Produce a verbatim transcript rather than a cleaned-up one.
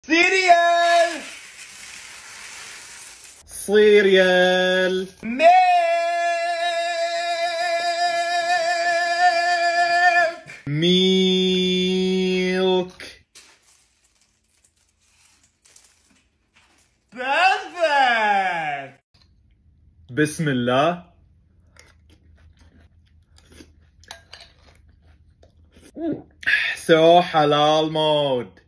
Cereal. Cereal. Milk. Milk. Perfect. بسم الله. So halal mode.